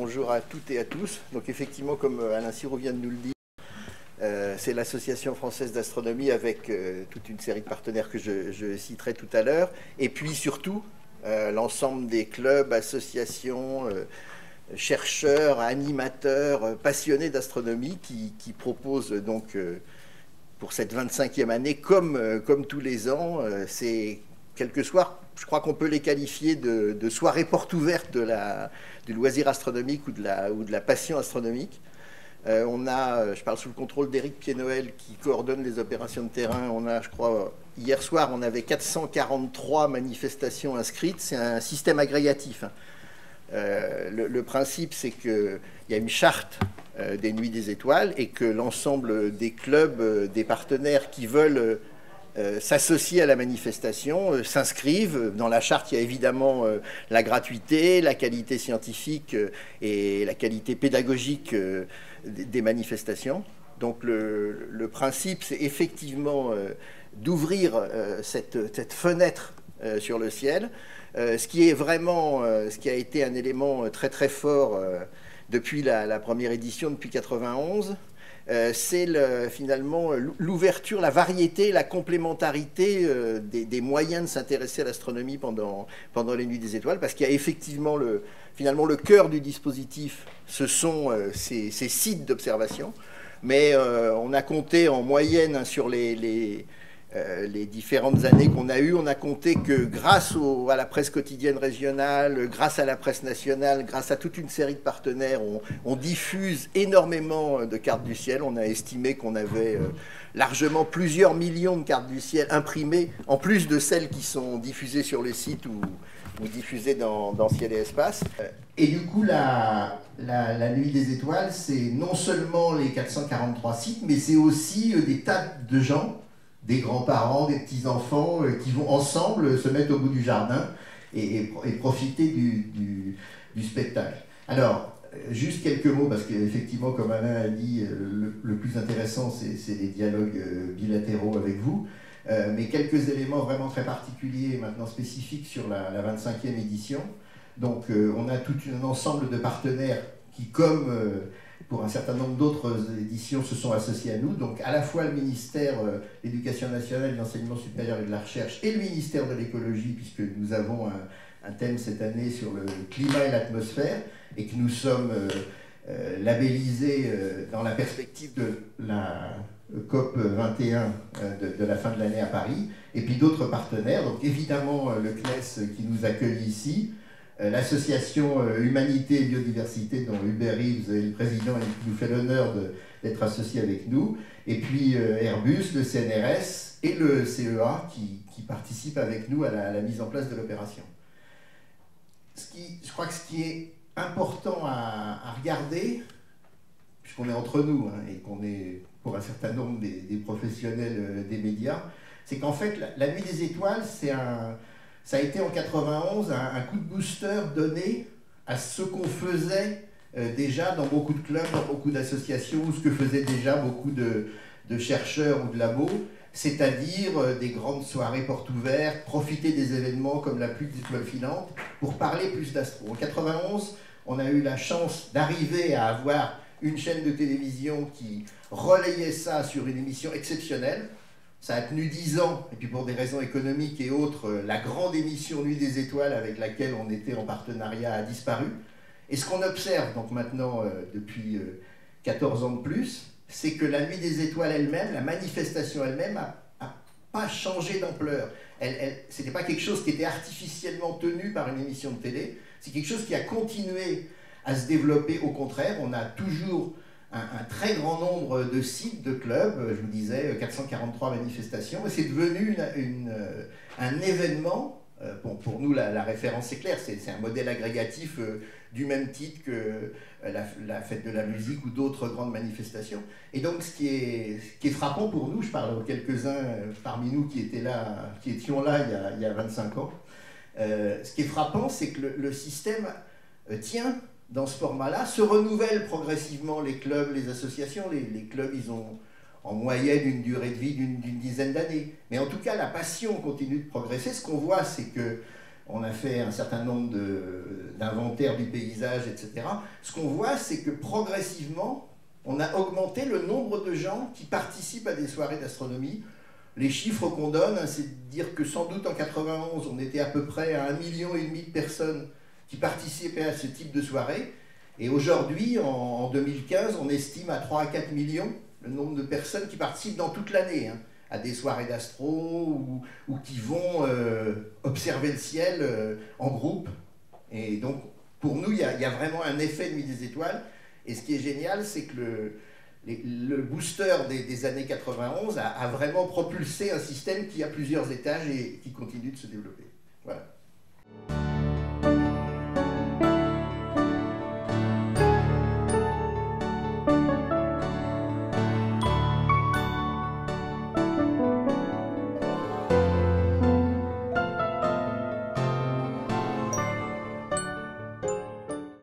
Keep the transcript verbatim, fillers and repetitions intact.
bonjour à toutes et à tous. Donc effectivement, comme Alain Sirot vient de nous le dire, euh, c'est l'Association française d'astronomie avec euh, toute une série de partenaires que je, je citerai tout à l'heure. Et puis surtout, euh, l'ensemble des clubs, associations, euh, chercheurs, animateurs, euh, passionnés d'astronomie qui, qui proposent donc euh, pour cette vingt-cinquième année, comme, euh, comme tous les ans, euh, c'est quelques soirs, je crois qu'on peut les qualifier de, de soirées portes ouvertes de la, du loisir astronomique ou de la, ou de la passion astronomique. Euh, on a, je parle sous le contrôle d'Éric Pied-Noël qui coordonne les opérations de terrain. On a, je crois, hier soir, on avait quatre cent quarante-trois manifestations inscrites. C'est un système agrégatif. Hein. Euh, le, le principe, c'est qu'il y a une charte euh, des Nuits des Étoiles et que l'ensemble des clubs, euh, des partenaires qui veulent Euh, s'associer à la manifestation, euh, s'inscrivent. Dans la charte, il y a évidemment euh, la gratuité, la qualité scientifique euh, et la qualité pédagogique euh, des manifestations. Donc le, le principe, c'est effectivement euh, d'ouvrir euh, cette, cette fenêtre euh, sur le ciel, euh, ce qui est vraiment, euh, ce qui a été un élément très très fort euh, depuis la, la première édition, depuis quatre-vingt-onze. Euh, c'est le, finalement l'ouverture, la variété, la complémentarité euh, des, des moyens de s'intéresser à l'astronomie pendant, pendant les Nuits des Étoiles, parce qu'il y a effectivement le, finalement le cœur du dispositif, ce sont euh, ces, ces sites d'observation, mais euh, on a compté en moyenne hein, sur les, les, euh, les différentes années qu'on a eues, on a compté que grâce au, à la presse quotidienne régionale, grâce à la presse nationale, grâce à toute une série de partenaires, on, on diffuse énormément de cartes du ciel. On a estimé qu'on avait euh, largement plusieurs millions de cartes du ciel imprimées, en plus de celles qui sont diffusées sur les sites ou, ou diffusées dans, dans Ciel et Espace. Et du coup, la, la, la Nuit des Étoiles, c'est non seulement les quatre cent quarante-trois sites, mais c'est aussi des tas de gens, des grands-parents, des petits-enfants euh, qui vont ensemble se mettre au bout du jardin et, et, et profiter du, du, du spectacle. Alors, juste quelques mots, parce qu'effectivement, comme Alain a dit, le, le plus intéressant, c'est les dialogues bilatéraux avec vous, euh, mais quelques éléments vraiment très particuliers, maintenant spécifiques sur la, la vingt-cinquième édition. Donc, euh, on a tout un ensemble de partenaires qui, comme euh, pour un certain nombre d'autres éditions, se sont associés à nous. Donc à la fois le ministère de l'Éducation nationale, de l'Enseignement supérieur et de la Recherche et le ministère de l'Écologie, puisque nous avons un, un thème cette année sur le climat et l'atmosphère, et que nous sommes euh, euh, labellisés euh, dans la perspective de la COP vingt et un euh, de, de la fin de l'année à Paris, et puis d'autres partenaires. Donc évidemment euh, le C N E S qui nous accueille ici, l'association Humanité et Biodiversité dont Hubert Reeves est le président et qui nous fait l'honneur d'être associé avec nous, et puis Airbus, le C N R S et le C E A qui, qui participent avec nous à la, à la mise en place de l'opération. Je crois que ce qui est important à, à regarder, puisqu'on est entre nous hein, et qu'on est pour un certain nombre des, des professionnels des médias, c'est qu'en fait la, la Nuit des Étoiles, c'est un... Ça a été en quatre-vingt-onze un, un coup de booster donné à ce qu'on faisait euh, déjà dans beaucoup de clubs, dans beaucoup d'associations, ou ce que faisaient déjà beaucoup de, de chercheurs ou de labos, c'est-à-dire euh, des grandes soirées portes ouvertes, profiter des événements comme la pluie d'étoiles filantes pour parler plus d'astro. En quatre-vingt-onze, on a eu la chance d'arriver à avoir une chaîne de télévision qui relayait ça sur une émission exceptionnelle. Ça a tenu dix ans, et puis pour des raisons économiques et autres, la grande émission Nuit des Étoiles avec laquelle on était en partenariat a disparu. Et ce qu'on observe donc maintenant euh, depuis euh, quatorze ans de plus, c'est que la Nuit des Étoiles elle-même, la manifestation elle-même, n'a pas changé d'ampleur. Elle, elle, ce n'était pas quelque chose qui était artificiellement tenu par une émission de télé, c'est quelque chose qui a continué à se développer. Au contraire, on a toujours Un, un très grand nombre de sites, de clubs, je vous disais quatre cent quarante-trois manifestations, et c'est devenu une, une, un événement. Euh, bon, pour nous, la, la référence est claire, c'est un modèle agrégatif euh, du même titre que euh, la, la fête de la musique ou d'autres grandes manifestations. Et donc, ce qui est, ce qui est frappant pour nous, je parle aux quelques-uns euh, parmi nous qui étaient là, qui étions là il y a, il y a vingt-cinq ans, euh, ce qui est frappant, c'est que le, le système euh, tient dans ce format-là, se renouvellent progressivement les clubs, les associations. Les, les clubs, ils ont en moyenne une durée de vie d'une dizaine d'années. Mais en tout cas, la passion continue de progresser. Ce qu'on voit, c'est que on a fait un certain nombre d'inventaires du paysage, et cetera. Ce qu'on voit, c'est que progressivement, on a augmenté le nombre de gens qui participent à des soirées d'astronomie. Les chiffres qu'on donne, hein, c'est de dire que sans doute en quatre-vingt-onze, on était à peu près à un million et demi de personnes qui participaient à ce type de soirée. Et aujourd'hui, en deux mille quinze, on estime à trois à quatre millions le nombre de personnes qui participent dans toute l'année hein, à des soirées d'astro ou, ou qui vont euh, observer le ciel euh, en groupe. Et donc, pour nous, il y a, il y a vraiment un effet de Nuit des étoiles. Et ce qui est génial, c'est que le, les, le booster des, des années quatre-vingt-onze a, a vraiment propulsé un système qui a plusieurs étages et qui continue de se développer.